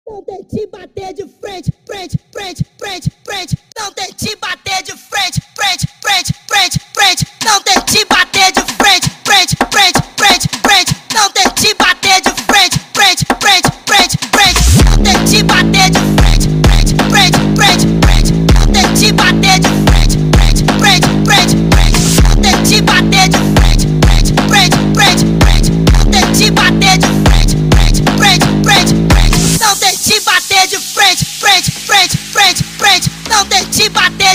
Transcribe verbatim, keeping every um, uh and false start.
Não tente bater de frente, frente, frente, frente, frente. Não tente bater de frente, frente, frente, frente, frente. Não tente bater